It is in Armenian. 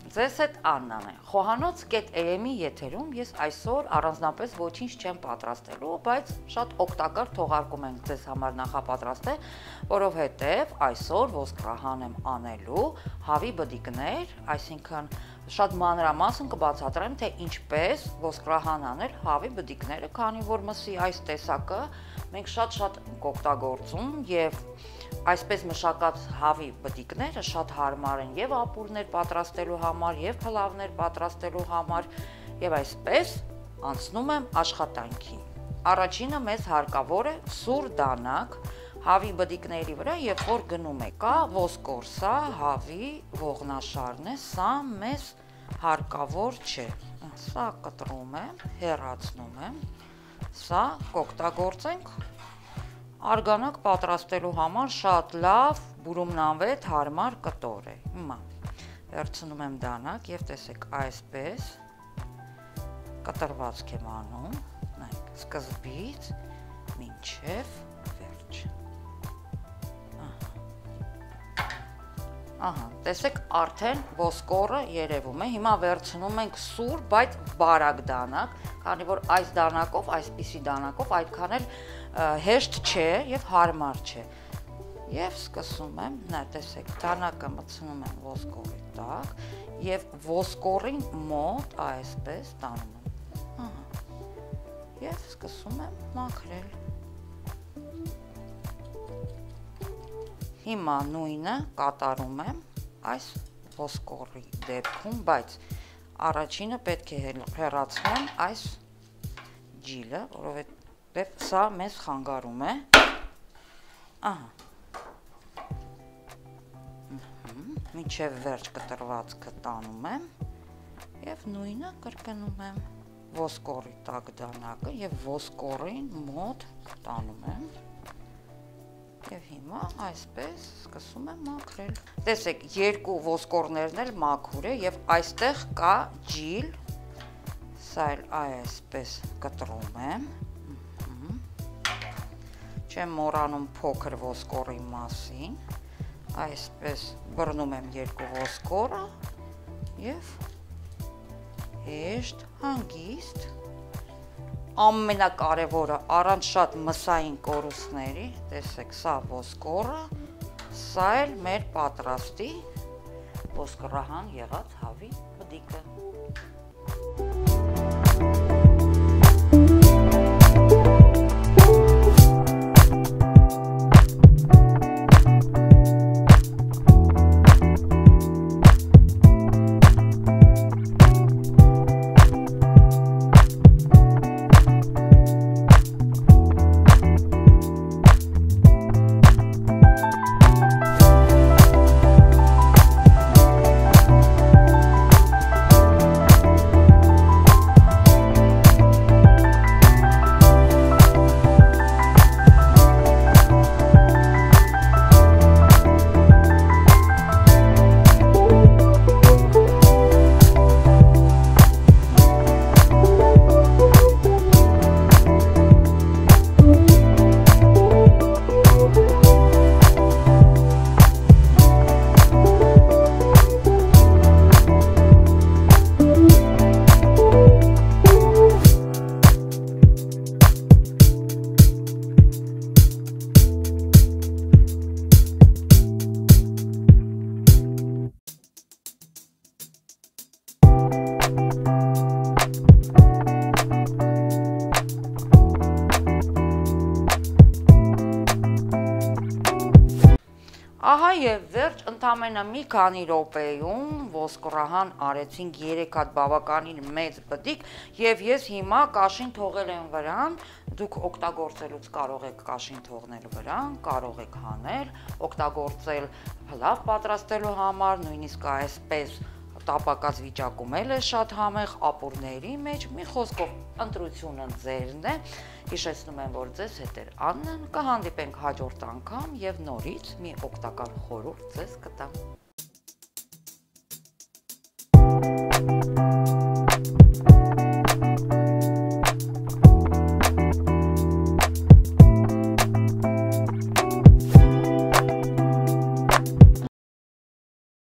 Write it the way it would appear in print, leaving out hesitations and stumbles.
Ձեզ հետ Աննան է։ Խոհանոց.am-ի եթերում ես այսօր առանձնապես ոչինչ չեմ պատրաստելու, բայց շատ օգտակար թողարկում եմ ձեզ համար նախապատրաստել, որովհետև այսօր ոսկրահան եմ անելու հավի բդիկներ, այսինքն շատ մանրամասն կբացատրեմ, թե ինչպես ոսկրահան անել հավի բդիկները, քանի որ մսի այս տեսակը մենք շատ կօգտագործում եւ այսպես մշակած հավի բդիկները շատ հարմար են եւ ապուրներ պատրաստելու համար, եւ փլավներ պատրաստելու համար, եւ այսպես անցնում եմ աշխատանքին։ Առաջինը մեզ հարկավոր է սուր դանակ հավի բդիկների վրա, երբ որ գնում է, կա ոսկորսա, հավի ողնաշարն է, սա մեզ հարկավոր չէ։ Սա կտրում եմ, հեռացնում եմ, սա կօգտագործենք արգանակ պատրաստելու համար շատ լավ, բուրումնանվետ, հարմար կտոր է։ Հիմա վերցնում եմ դանակ եւ տեսեք այսպես կտրվածք եմ անում, նայեք, սկզբից մինչև վերջ։ Ահա, տեսեք արդեն ոսկորը երևում է, հիմա վերցնում ենք սուր, բայց բարակ դանակ, քանի որ այս դանակով, այսպիսի դանակով այդքան էլ հեշտ չէ եւ հարմար չէ։ Եվ սկսում եմ, նա տեսեք, դանակը մտցնում եմ ոսկորի տակ եւ ոսկորին մոտ այսպես տանում եմ։ Ահա։ Եվ սկսում եմ մաքրել։ Հիմա նույնը կատարում եմ այս ոսկորի դեպքում, բայց առաջինը պետք է հեռացնեմ այս ջիլը, որովհետև սա մեզ խանգարում է։ Ահա։ Մինչև վերջ կտրվածքը տանում եմ եւ նույնը կրկնում եմ ոսկորի տակ դանակը եւ ոսկորին մոտ տանում եմ։ Եվ հիմա այսպես սկսում եմ մաքրել։ Տեսեք, երկու ոսկորներն էլ մաքուր է եւ այստեղ կա ջիլ, սա էլ այսպես կտրում եմ։ Չեմ մոռանում փոքր ոսկորի մասին, այսպես բռնում եմ երկու ոսկորը եւ հեշտ, հանգիստ, ամենակարևորը առանց շատ մսային կորուստների, տեսեք, սա ոսկորը, սա էլ մեր պատրաստի ոսկրահան եղած հավի բդիկը։ Ահա եւ վերջ ընդամենը մի քանի րոպեում ոսկրահան արեցինք 3 հատ բավականին մեծ բդիկ եւ ես հիմա կաշին թողել եմ վրան, դուք օգտագործելուց կարող եք կաշին թողնել վրան, կարող եք հանել, օգտագործել փլավ պատրաստելու համար, նույնիսկ այսպես տապակած վիճակում էլ է շատ համեղ ապուրների մեջ, մի խոսքով ընտրությունը ձերն է, հիշեցնում եմ, որ ձեզ հետ էր Աննան, կհանդիպենք հաջորդ անգամ եւ նորից մի օգտակար խորհուրդ ձեզ կտամ։